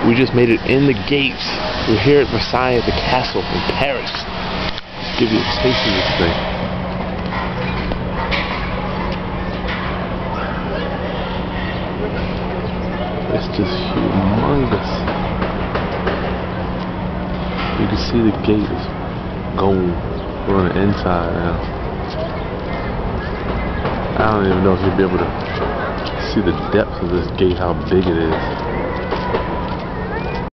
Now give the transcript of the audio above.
We just made it in the gates. We're here at Versailles at the castle in Paris. Let's give you a taste of this thing. It's just humongous. You can see the gate is gold. We're on the inside now. I don't even know if you'll be able to see the depth of this gate, how big it is.